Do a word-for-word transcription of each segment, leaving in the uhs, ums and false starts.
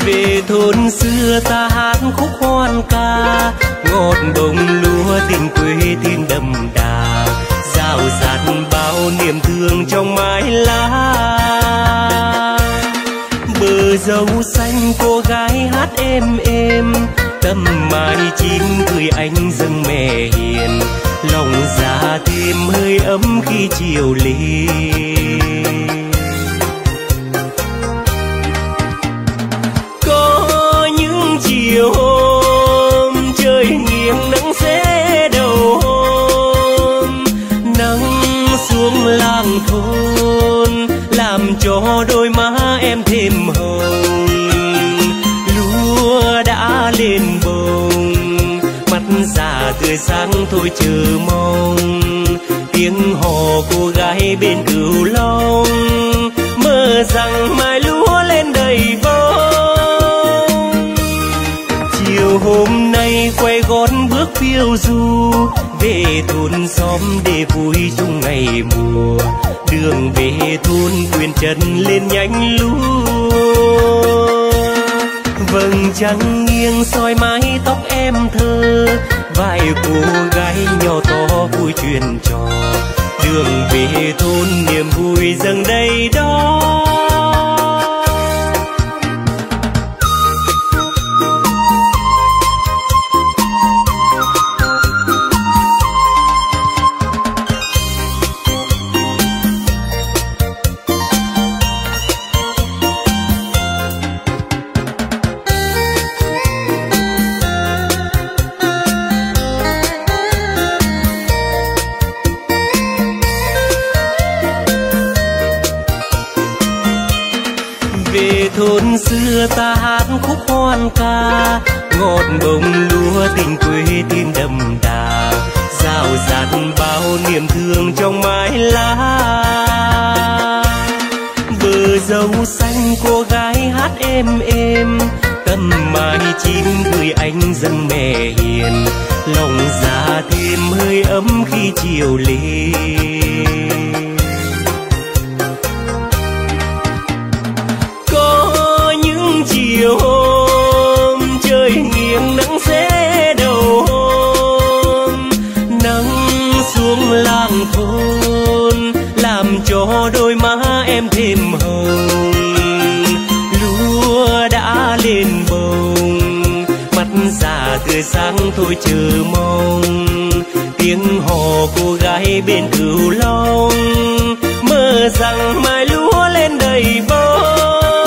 Về thôn xưa ta hát khúc hoan ca, ngọt bông lúa tình quê thiên đậm đà, rào rạt bao niềm thương trong mái lá. Bờ dâu xanh cô gái hát êm êm, tầm mai chim gửi anh dâng mẹ hiền, lòng già thêm hơi ấm khi chiều lên. Có những chiều hôm trời nghiêng nắng sẽ đầu hôm, nắng xuống làng thôn làm cho đôi má em thêm hồng. Lúa đã lên bông, mắt già tươi sáng thôi chờ mong. Tiếng hò cô gái bên Cửu Long, mơ rằng mai lúa lên đầy bông. Chiều hôm nay quay gót bước phiêu du, về thôn xóm để vui chung ngày mùa. Đường về thôn quyền chân lên nhánh lúa, vầng trăng nghiêng soi mái tóc em thơ. Vài cô gái nhỏ to vui chuyện trò, đường về thôn niềm vui dâng đầy đó. Về thôn xưa ta hát khúc hoan ca, ngọt bông lúa tình quê thiên đậm đà, rào rạt bao niềm thương trong mái lá. Bờ dâu xanh cô gái hát êm êm, tầm mai chim gửi anh dâng mẹ hiền, lòng già thêm hơi ấm khi chiều lên. Chiều hôm trời nghiêng nắng sẽ đầu hôm, nắng xuống làng thôn làm cho đôi má em thêm hồng. Lúa đã lên bông, mắt già tươi sáng thôi chờ mong. Tiếng hò cô gái bên Cửu Long, mơ rằng mai lúa lên đầy bông.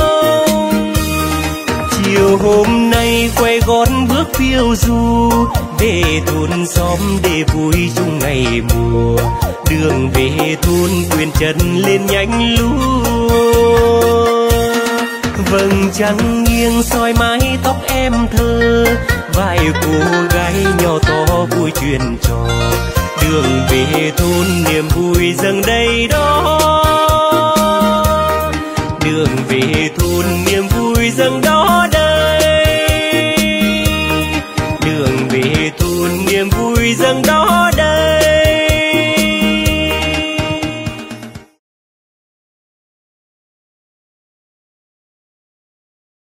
Chiều hôm nay quay gót bước phiêu du, về thôn xóm để vui chung ngày mùa. Đường về thôn quyền chân lên nhánh lúa, vầng trăng nghiêng soi mái tóc em thơ. Vài cô gái nhỏ to vui chuyện trò, đường về thôn niềm vui dâng đầy đó. Đường về thôn niềm vui dâng đó đây, đường về thôn niềm vui dâng đó.